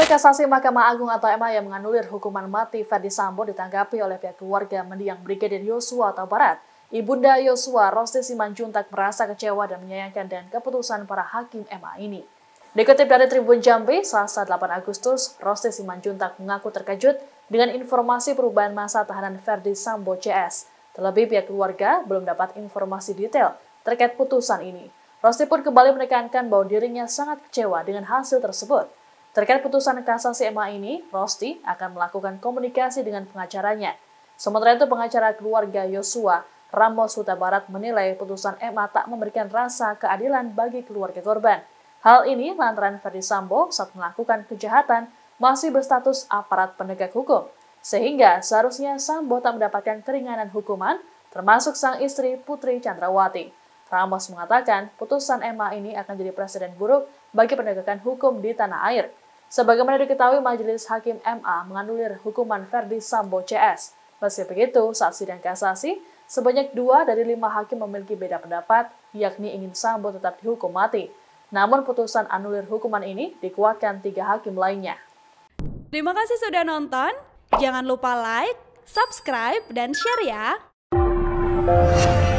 Kasasi Mahkamah Agung atau MA yang menganulir hukuman mati Ferdi Sambo ditanggapi oleh pihak keluarga mendiang Brigadir Yosua Huta Barat. Ibunda Yosua, Rosti Simanjuntak, merasa kecewa dan menyayangkan dengan keputusan para hakim MA ini. Dikutip dari Tribun Jambi, Selasa 8 Agustus, Rosti Simanjuntak mengaku terkejut dengan informasi perubahan masa tahanan Ferdi Sambo CS. Terlebih pihak keluarga belum dapat informasi detail terkait putusan ini. Rosti pun kembali menekankan bahwa dirinya sangat kecewa dengan hasil tersebut. Terkait putusan kasasi MA ini, Rosti akan melakukan komunikasi dengan pengacaranya. Sementara itu, pengacara keluarga Yosua, Ramos Huta Barat, menilai putusan MA tak memberikan rasa keadilan bagi keluarga korban. Hal ini lantaran Ferdi Sambo saat melakukan kejahatan masih berstatus aparat penegak hukum, sehingga seharusnya Sambo tak mendapatkan keringanan hukuman, termasuk sang istri Putri Chandrawati. Ramos mengatakan putusan MA ini akan jadi presiden buruk bagi penegakan hukum di tanah air. Sebagaimana diketahui, Majelis Hakim MA menganulir hukuman Ferdi Sambo CS. Meski begitu, saat sidang kasasi, sebanyak 2 dari 5 hakim memiliki beda pendapat, yakni ingin Sambo tetap dihukum mati. Namun putusan anulir hukuman ini dikuatkan 3 hakim lainnya. Terima kasih sudah nonton. Jangan lupa like, subscribe, dan share ya.